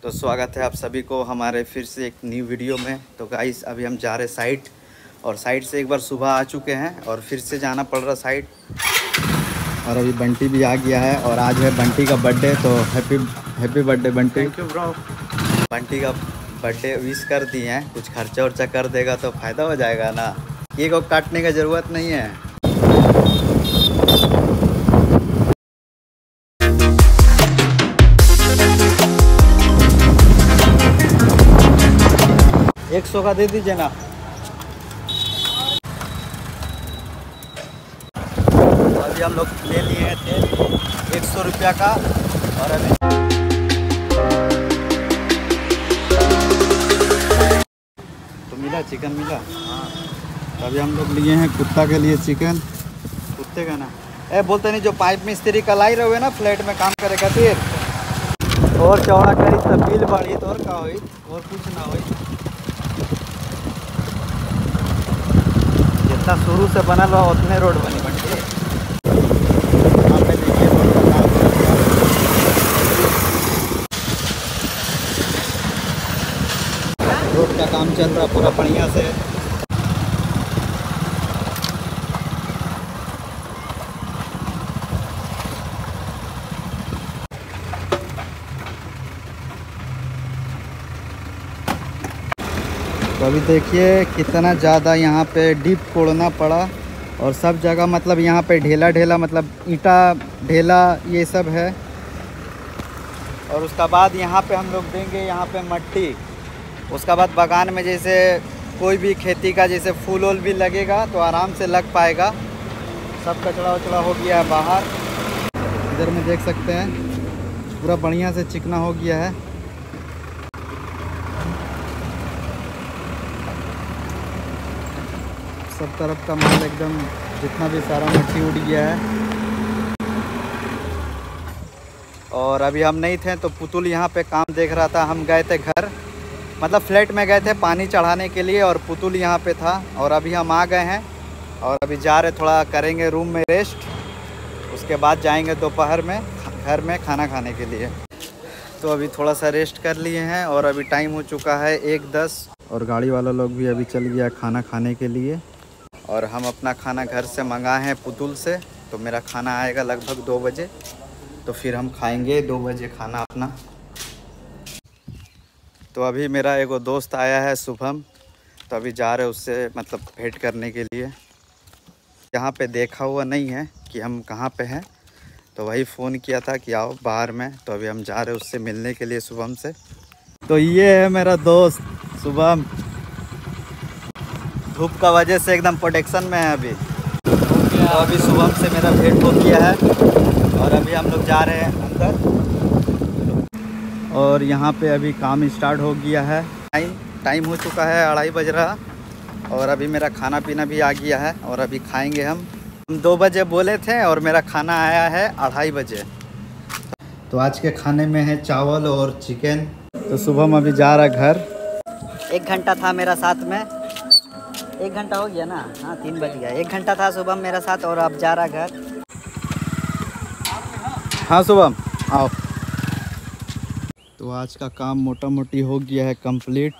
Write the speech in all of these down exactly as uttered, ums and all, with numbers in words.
तो स्वागत है आप सभी को हमारे फिर से एक न्यू वीडियो में। तो गाइस अभी हम जा रहे साइट, और साइट से एक बार सुबह आ चुके हैं और फिर से जाना पड़ रहा साइट। और अभी बंटी भी आ गया है और आज है बंटी का बर्थडे, तो happy happy birthday Bunty. Thank you bro. Bunty का बर्थडे विश कर दिए हैं, कुछ खर्चा वर्चा कर देगा तो फ़ायदा हो जाएगा ना, केक को काटने का ज़रूरत नहीं है। एक सौ का दे दीजिए ना। अभी हम लोग ले लिए थे एक सौ रुपया का, और अभी तो मिला चिकन मिला। हाँ, तो अभी हम लोग लिए हैं कुत्ता के लिए चिकन। कुत्ते का ना ए बोलते नहीं, जो पाइप मिस्त्री कल आई रहे ना फ्लैट में काम करे खातिर, और चौड़ा करी तब बिल बढ़ी तो और का हुई, और कुछ ना हुई। जितना शुरू से बनल हुआ उतने रोड बनी बंटी। रोड का काम चल रहा पूरा बढ़िया से। तो अभी देखिए कितना ज़्यादा यहाँ पे डीप कोड़ना पड़ा, और सब जगह मतलब यहाँ पे ढेला ढेला मतलब ईंटा ढेला ये सब है। और उसका बाद यहाँ पे हम लोग देंगे यहाँ पे मट्टी। उसका बाद बागान में जैसे कोई भी खेती का जैसे फूल वूल भी लगेगा तो आराम से लग पाएगा। सब कचड़ा वचड़ा हो गया है बाहर, इधर में देख सकते हैं पूरा बढ़िया से चिकना हो गया है। सब तरफ का माल एकदम जितना भी सारा मिट्टी उड़ गया है। और अभी हम नहीं थे तो पुतुल यहाँ पे काम देख रहा था। हम गए थे घर, मतलब फ्लैट में गए थे पानी चढ़ाने के लिए, और पुतुल यहाँ पे था। और अभी हम आ गए हैं और अभी जा रहे थोड़ा करेंगे रूम में रेस्ट, उसके बाद जाएंगे दोपहर में घर में खाना खाने के लिए। तो अभी थोड़ा सा रेस्ट कर लिए हैं और अभी टाइम हो चुका है एक दस, और गाड़ी वाला लोग भी अभी चल गया खाना खाने के लिए। और हम अपना खाना घर से मंगाए हैं पुतुल से, तो मेरा खाना आएगा लगभग दो बजे, तो फिर हम खाएंगे दो बजे खाना अपना। तो अभी मेरा एगो दोस्त आया है शुभम, तो अभी जा रहे उससे मतलब भेंट करने के लिए। यहाँ पे देखा हुआ नहीं है कि हम कहाँ पे हैं, तो वही फ़ोन किया था कि आओ बाहर में, तो अभी हम जा रहे उससे मिलने के लिए शुभम से। तो ये है मेरा दोस्त शुभम, धूप का वजह से एकदम प्रोटेक्शन में है अभी। तो अभी शुभम से मेरा भेंट हो गया है और अभी हम लोग जा रहे हैं अंदर। और यहाँ पे अभी काम स्टार्ट हो गया है। टाइम टाइम हो चुका है अढ़ाई बज रहा, और अभी मेरा खाना पीना भी आ गया है और अभी खाएंगे हम। हम दो बजे बोले थे और मेरा खाना आया है अढ़ाई बजे। तो आज के खाने में है चावल और चिकन। तो शुभम अभी जा रहा घर। एक घंटा था मेरा साथ में, एक घंटा हो गया ना, हाँ तीन बज गया। एक घंटा था शुभम मेरा साथ और अब जा रहा घर। हाँ शुभम आओ। तो आज का काम मोटा मोटी हो गया है कंप्लीट।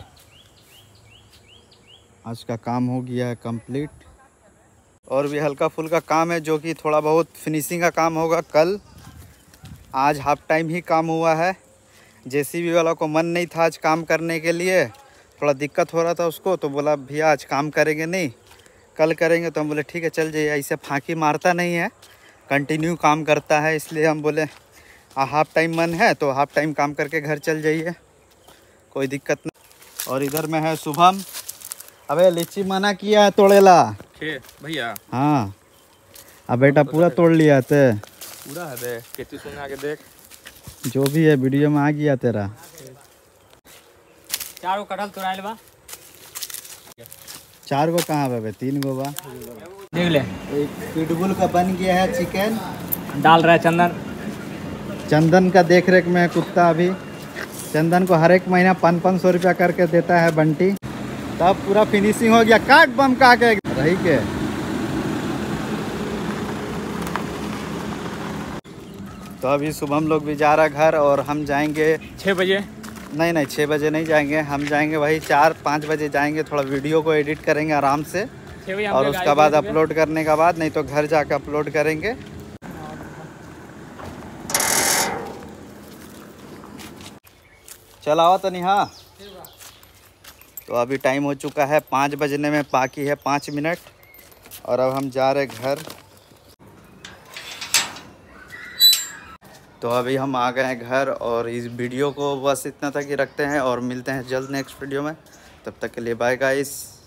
आज का काम हो गया है कंप्लीट, और भी हल्का फुल्का काम है जो कि थोड़ा बहुत फिनिशिंग का काम होगा कल। आज हाफ टाइम ही काम हुआ है। जेसीबी वाला को मन नहीं था आज काम करने के लिए, थोड़ा दिक्कत हो रहा था उसको, तो बोला भैया आज काम करेंगे नहीं, कल करेंगे। तो हम बोले ठीक है चल जाइए। ऐसे फाँकी मारता नहीं है, कंटिन्यू काम करता है, इसलिए हम बोले हाफ टाइम मन है तो हाफ टाइम काम करके घर चल जाइए, कोई दिक्कत नहीं। और इधर में है शुभम। अबे लीची मना किया है तोड़ेला भैया। हाँ अब बेटा पूरा तोड़ लिया थे, पूरा है दे खेती सुन आके देख, जो भी है वीडियो में आ गया तेरा। चार गो कटहल तोड़ाइल बा। चार गो कहाँ बा? तीन गो बा। देख ले, एक पिटबुल का बन गया है चिकन, डाल रहा है चंदन। चंदन का देख रेख में है कुत्ता। अभी चंदन को हर एक महीना पाँच पाँच सौ रुपया करके देता है बंटी। तब पूरा फिनिशिंग हो गया, काट बम का के रही के। तो अभी शुभम लोग भी जा रहा घर और हम जाएंगे छः बजे नहीं नहीं छः बजे नहीं जाएंगे, हम जाएंगे वही चार पाँच बजे जाएंगे। थोड़ा वीडियो को एडिट करेंगे आराम से और उसका बाद अपलोड करने का बाद नहीं तो घर जाकर अपलोड करेंगे। चल आओ तो नहीं। हाँ तो अभी टाइम हो चुका है पाँच बजने में बाकी है पाँच मिनट और अब हम जा रहे घर। तो अभी हम आ गए हैं घर और इस वीडियो को बस इतना तक ही रखते हैं और मिलते हैं जल्द नेक्स्ट वीडियो में। तब तक के लिए बाय गाइस।